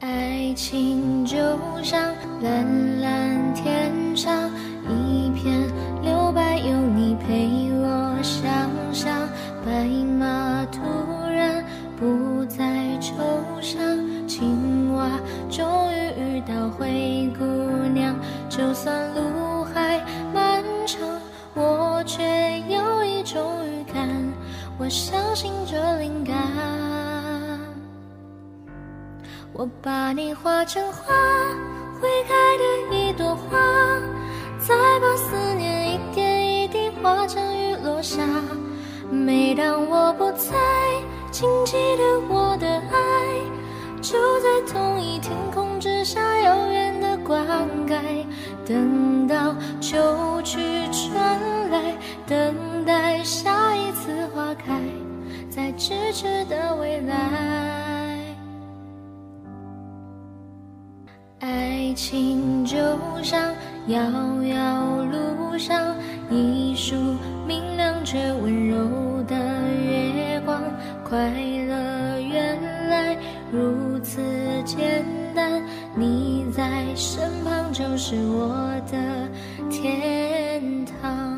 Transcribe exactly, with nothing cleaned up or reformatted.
爱情就像蓝蓝天上一片留白，有你陪我想象。白马突然不再抽象，青蛙终于遇到灰姑娘。就算路还漫长，我却有一种预感，我相信这灵感。我把你画成花，会开的一朵花，再把思念一点一滴化成雨落下。每当我不在，请记得我的爱，就在同一天空之下，遥远的灌溉。等到秋去春来，等待下一次花开，在咫尺的未来。爱情就像遥遥路上一束明亮却温柔的月光，快乐原来如此简单，你在身旁就是我的天堂。